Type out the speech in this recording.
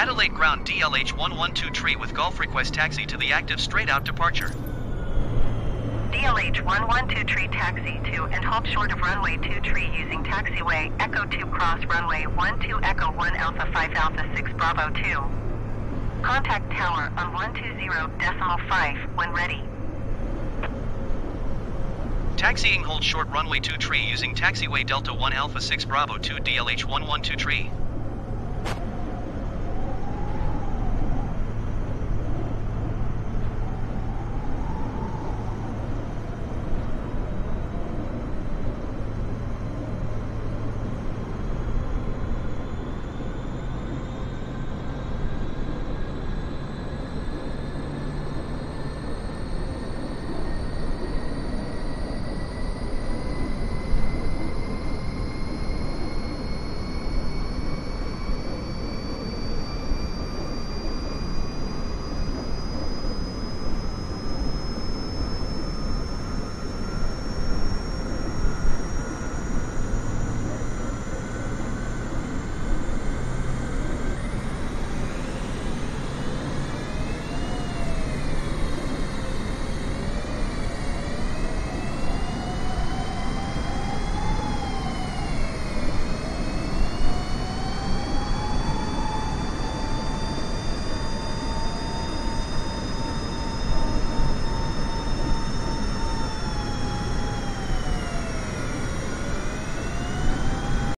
Adelaide ground DLH112 tree with golf request taxi to the active straight out departure. DLH112 tree taxi to and halt short of runway 2 tree using taxiway Echo 2 cross runway 12 Echo 1 Alpha 5 Alpha 6 Bravo 2. Contact tower on 120.5 when ready. Taxiing hold short runway 2 tree using taxiway Delta 1 Alpha 6 Bravo 2 DLH112 tree.